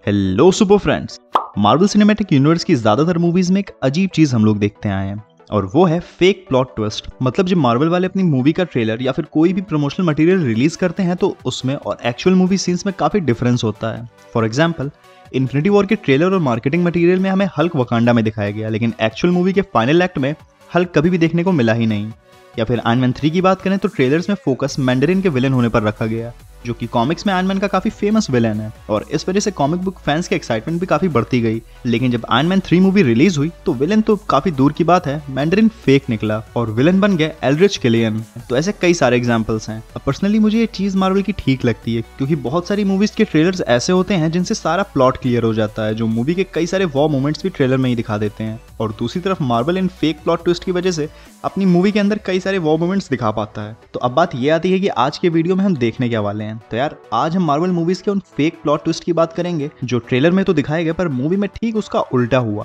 Hello super friends. Marvel cinematic universe की ज्यादातर movies में एक अजीब चीज हम लोग देखते आए हैं और वो है फेक प्लॉट ट्विस्ट। मतलब जब मार्वल वाले अपनी मूवी का ट्रेलर या फिर कोई भी प्रमोशनल मटेरियल रिलीज करते हैं तो उसमें और एक्चुअल मूवी सीन्स में काफी डिफरेंस होता है। फॉर एग्जांपल, इन्फिनिटी वॉर के ट्रेलर और मार्केटिंग मटेरियल में हमें हल्क वकांडा में दिखाया गया, लेकिन एक्चुअल मूवी के फाइनल एक्ट में हल्क कभी भी देखने को मिला ही नहीं। या फिर आयरन मैन 3 की बात करें तो ट्रेलर्स में फोकस मैंडरिन के विलेन होने पर रखा गया, जो कि कॉमिक्स में आयरन मैन का काफी फेमस विलेन है और इस वजह से कॉमिक बुक फैंस की एक्साइटमेंट भी काफी बढ़ती गई। लेकिन जब आयरन मैन 3 मूवी रिलीज हुई तो विलेन तो काफी दूर की बात है, मैंडरिन फेक निकला और विलेन बन गया एल्ड्रिच किलियन। तो ऐसे कई सारे एग्जांपल्स हैं। अब पर्सनली मुझे ये चीज मार्वल की ठीक लगती है, क्योंकि बहुत सारी मूवीज के ट्रेलर्स ऐसे होते हैं जिनसे सारा प्लॉट क्लियर हो जाता है, जो मूवी के कई सारे वॉर मोमेंट्स भी ट्रेलर में ही दिखा देते हैं। और दूसरी तरफ मार्वल इन फेक प्लॉट ट्विस्ट की वजह से अपनी मूवी के अंदर कई सारे वॉर मोमेंट्स दिखा पाता है। तो अब बात ये आती है कि आज के वीडियो में हम देखने क्या वाले हैं। तो यार आज हम मार्वल मूवीज के उन फेक प्लॉट ट्विस्ट की बात करेंगे जो ट्रेलर में तो दिखाए गए पर मूवी में ठीक उसका उल्टा हुआ।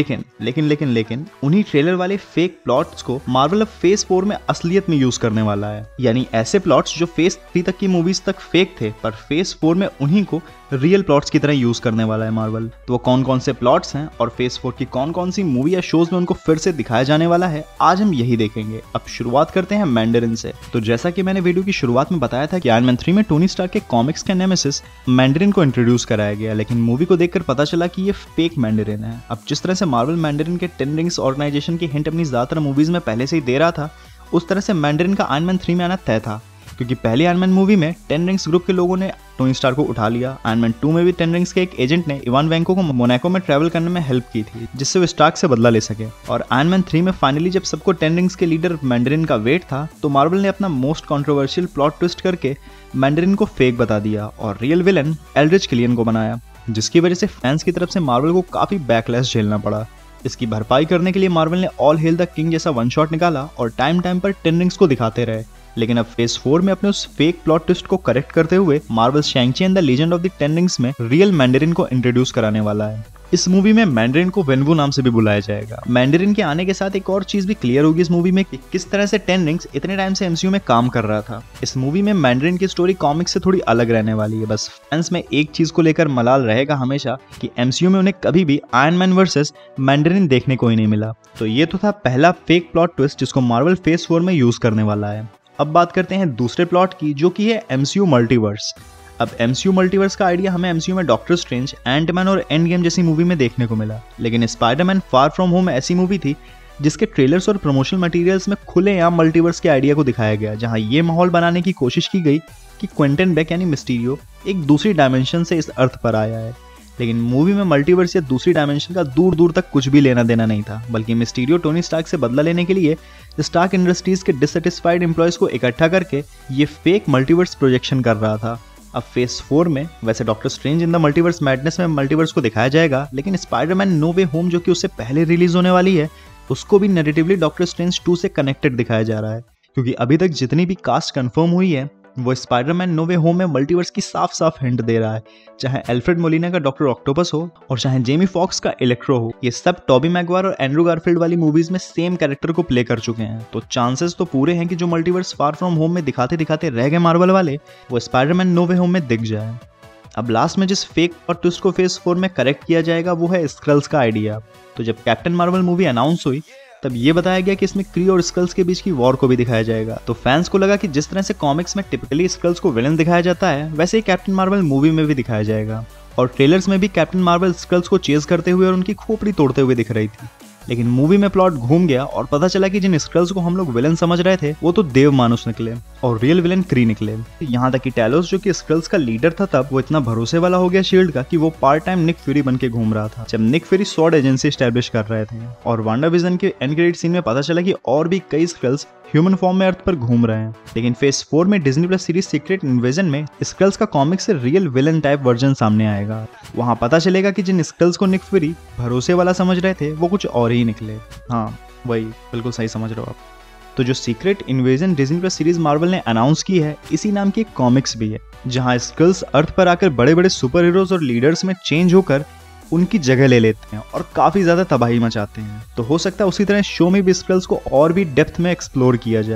लेकिन उन्हीं ट्रेलर वाले फेक प्लॉट्स को मार्वल अब फेज 4 में असलियत में यूज करने वाला है। यानी ऐसे प्लॉट्स जो फेज 3 तक की मूवीज तक फेक थे, पर फेज 4 में उन्हीं को रियल प्लॉट्स की तरह यूज करने वाला है मार्वल। तो वो कौन कौन से प्लॉट्स हैं और फेज 4 की कौन कौन सी मूवी या शोज में उनको फिर से दिखाया जाने वाला है, आज हम यही देखेंगे। अब शुरुआत करते हैं मैंडरिन से। तो जैसा कि मैंने वीडियो की शुरुआत में बताया था कि आयरन मैन 3 में टोनी स्टार्क के कॉमिक्स के नेमेसिस मैंडरिन को इंट्रोड्यूस कराया गया, लेकिन मूवी को देखकर पता चला कि ये फेक मैंडरिन है। अब जिस तरह से मार्वल मैंडरिन के 10 रिंग्स ऑर्गेनाइजेशन की हिंट अपनी ज्यादातर मूवीज में पहले से ही दे रहा था, उस तरह से मैंडरिन का आयरन मैन 3 में आना तय था, क्योंकि पहली आयरन मैन मूवी में 10 रिंग्स ग्रुप के लोगों ने टोनी स्टार्क को उठा लिया। आयरन मैन 2 में भी 10 रिंग्स के एक एजेंट ने इवान वैंको को मोनाको में ट्रैवल करने में हेल्प की थी, जिससे वो स्टार्क से बदला ले सके। और आयरन मैन 3 में फाइनली जब सबको 10 रिंग्स के लीडर मैंडरिन का वेट था, तो मार्वल ने अपना मोस्ट कंट्रोवर्शियल प्लॉट ट्विस्ट करके मैंडरिन को फेक बता दिया और रियल विलन एल्ड्रिच किलियन को बनाया, जिसकी वजह से फैंस की तरफ से मार्वल को काफी बैकलैश झेलना पड़ा। इसकी भरपाई करने के लिए मार्वल ने ऑल हेल द किंग जैसा वन शॉट निकाला और टाइम पर 10 रिंग्स को दिखाते रहे। लेकिन अब फेज 4 में अपने उस फेक प्लॉट ट्विस्ट को करेक्ट करते हुए Marvel Shang-Chi and the legend of the 10 rings में रियल मैंडरिन को इंट्रोड्यूस कराने वाला है। इस मूवी में मैंडरिन को वेनवू नाम से भी बुलाया जाएगा। मैंडरिन के आने के साथ एक और चीज भी क्लियर होगी इस मूवी में कि किस तरह से 10 रिंग्स इतने टाइम से एमसीयू में काम कर रहा था। इस मूवी में मैंडरिन की स्टोरी कॉमिक्स से थोड़ी अलग रहने वाली है। बस फैंस में एक चीज को लेकर मलाल रहेगा हमेशा कि एमसीयू में उन्हें कभी भी आयरन मैन वर्सेस मैंडरिन देखने को ही नहीं मिला। तो ये तो था पहला फेक प्लॉट ट्विस्ट जिसको मार्वल फेज 4 में यूज करने वाला है। अब बात करते हैं दूसरे प्लॉट की, जो कि है एमसीयू मल्टीवर्स। अब एमसीयू मल्टीवर्स का आइडिया हमें एमसीयू में डॉक्टर स्ट्रेंज, एंटमैन और एंड गेम जैसी मूवी में देखने को मिला, लेकिन स्पाइडरमैन फार फ्रॉम होम ऐसी मूवी थी जिसके ट्रेलर्स और प्रमोशनल मटेरियल्स में खुलेआम मल्टीवर्स के आइडिया को दिखाया गया, जहां ये माहौल बनाने की कोशिश की गई कि क्विंटन बेक यानी मिस्टीरियो एक दूसरी डायमेंशन से इस अर्थ पर आया है। लेकिन मूवी में मल्टीवर्स या दूसरी डायमेंशन का दूर दूर तक कुछ भी लेना देना नहीं था, बल्कि मिस्टीरियो टोनी स्टार्क से बदला लेने के लिए स्टार्क इंडस्ट्रीज के डिससेटिस्फाइड एम्प्लॉयज को इकट्ठा करके ये फेक मल्टीवर्स प्रोजेक्शन कर रहा था। अब फेज 4 में वैसे doctor strange in the multiverse madness में मल्टीवर्स को दिखाया जाएगा, लेकिन स्पाइडरमैन नो वे होम जो कि उससे पहले रिलीज होने वाली है, उसको भी नैरेटिवली डॉक्टर स्ट्रेंज 2 से कनेक्टेड दिखाया जा रहा है, क्योंकि अभी तक जितनी भी कास्ट कंफर्म हुई है वो स्पाइडरमैन नो वे होम में मल्टीवर्स की साफ साफ हिंट दे रहा है। चाहे एल्फ्रेड मोलिना का डॉक्टर ऑक्टोपस हो और चाहे जेमी फॉक्स का इलेक्ट्रो हो, ये सब टॉबी मैगवायर और एंड्रू गारफील्ड वाली मूवीज में सेम कैरेक्टर को प्ले कर चुके हैं। तो चांसेस तो पूरे हैं कि जो मल्टीवर्स फार फ्रॉम होम में दिखाते दिखाते रह गए मार्वल वाले, वो स्पाइडरमैन नो वे होम में दिख जाए। अब लास्ट में जिस फेक और ट्विस्ट को फेज 4 में करेक्ट किया जाएगा वो है स्क्रल्स का आइडिया। तो जब कैप्टन मार्वल मूवी अनाउंस हुई तब ये बताया गया कि इसमें क्री और स्कल्स के बीच की वॉर को भी दिखाया जाएगा। तो फैंस को लगा कि जिस तरह से कॉमिक्स में टिपिकली स्कल्स को विलन दिखाया जाता है, वैसे ही कैप्टन मार्वल मूवी में भी दिखाया जाएगा। और ट्रेलर्स में भी कैप्टन मार्वल स्कल्स को चेज करते हुए और उनकी खोपड़ी तोड़ते हुए दिख रही थी। लेकिन मूवी में प्लॉट घूम गया और पता चला कि जिन स्क्रल्स को हम लोग विलन समझ रहे थे वो तो देव मानुस निकले और रियल विलन क्री निकले। यहाँ तक कि टैलोस जो कि स्क्रल्स का लीडर था तब, वो इतना भरोसे वाला हो गया शील्ड का कि वो पार्ट टाइम निक फ्यूरी बन के घूम रहा था जब Nick Fury SWORD agency establish कर रहे थे। और वांडा विजन के एंड क्रेडिट सीन में पता चला कि और भी कई स्क्रल्स ह्यूमन फॉर्म में अर्थ पर घूम रहे हैं। लेकिन फेज 4 में Disney plus series secret invasion में स्क्रल्स का कॉमिक से रियल विलन टाइप वर्जन सामने आएगा। वहां पता चलेगा कि जिन स्क्रल्स को निक फ्यूरी भरोसे वाला समझ रहे थे वो कुछ और ही निकले। हाँ वही, बिल्कुल सही समझ रहे हो आप। तो जो secret invasion Disney plus series Marvel ने अनाउंस की है, इसी नाम की एक कॉमिक्स भी है, जहां स्क्रल्स अर्थ पर आकर बड़े बड़े सुपर हीरोज और लीडर्स में चेंज होकर उनकी जगह ले लेते हैं और काफी ज्यादा तबाही मचाते हैं। तो हो सकता है उसी तरह शो में भी स्क्रल्स को और भी डेप्थ में एक्सप्लोर किया जाए।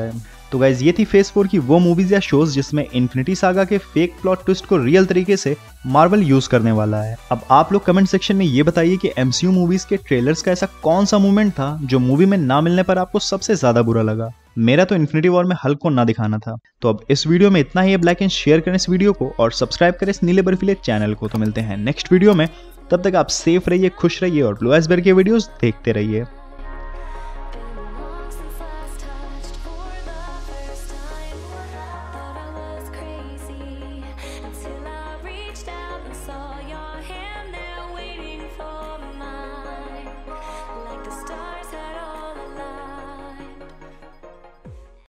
तो गाइज ये थी फेज 4 की वो मूवीज या शोज जिसमें इन्फिनिटी सागा के फेक प्लॉट ट्विस्ट को रियल तरीके से मार्वल यूज करने वाला है। अब आप लोग कमेंट सेक्शन में ये बताइए कि एमसीयू मूवीज के ट्रेलर्स का ऐसा कौन सा मोमेंट था जो मूवी में ना मिलने पर आपको सबसे ज्यादा बुरा लगा। मेरा तो इन्फिनिटी वॉर में हल्क को ना दिखाना था। तो अब इस वीडियो में इतना ही है। ब्लैक एंड शेयर करें इस वीडियो को और सब्सक्राइब करें इस नीले बर्फीले चैनल को। तो मिलते हैं नेक्स्ट वीडियो में, तब तक आप सेफ रहिए, खुश रहिए और ब्लू आइसबर्ग के वीडियोस देखते रहिए।